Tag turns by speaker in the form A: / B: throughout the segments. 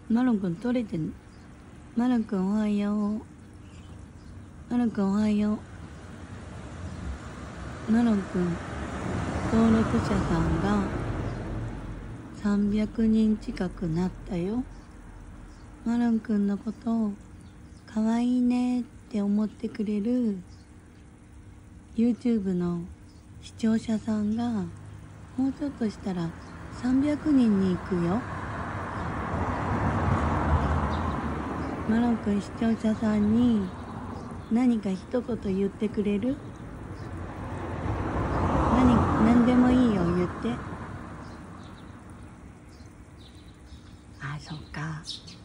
A: マロンくん取れてんの？マロンくんおはよう。マロンくんおはよう。マロンくん登録者さんが300人近くなったよ。マロンくんのことをかわいいねって思ってくれる YouTube の視聴者さんがもうちょっとしたら300人に行くよ。マロンくん視聴者さんに何か一言言ってくれる？何でもいいよ、言って。あ、そっか。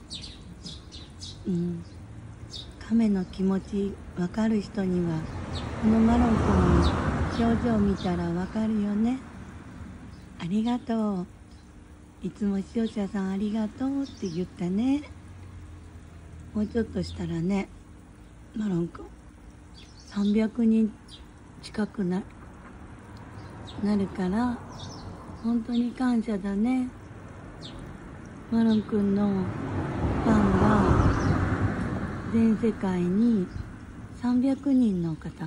A: 亀の気持ち分かる人にはこのマロンくんの表情見たら分かるよね。ありがとう。いつも視聴者さんありがとうって言ったね。もうちょっとしたらね、マロンくん300人近くなるから本当に感謝だね。マロンくんのファンが全世界に300人の方が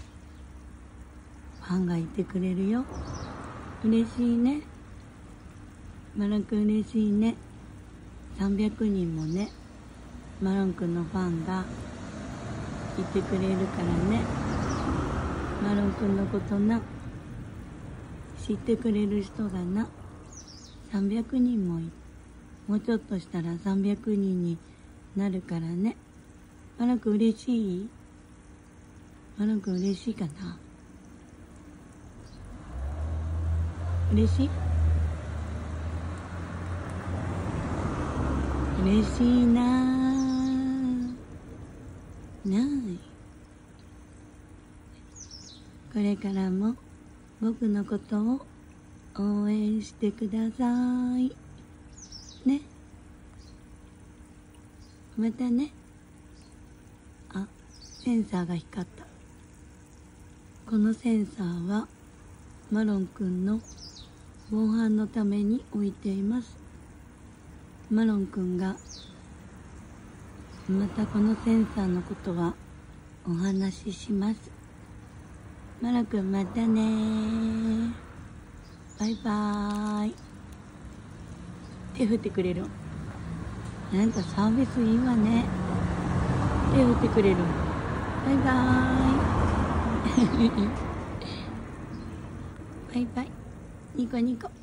A: ファンがいてくれるよ。嬉しいね。マロンくん嬉しいね。300人もね、マロンくんのファンがいてくれるからね。マロンくんのことな、知ってくれる人がな、300人ももうちょっとしたら300人になるからね。マロンくん嬉しい？マロンくん嬉しいかな？嬉しい？嬉しいなぁ。これからも僕のことを応援してくださいね。またね。あ、センサーが光った。このセンサーはマロンくんの防犯のために置いています。マロンくんがまたこのセンサーのことはお話しします。マロンくんまたね。バイバーイ。手振ってくれる。なんかサービスいいわね。手振ってくれる。バイバーイ。バイバイ。ニコニコ。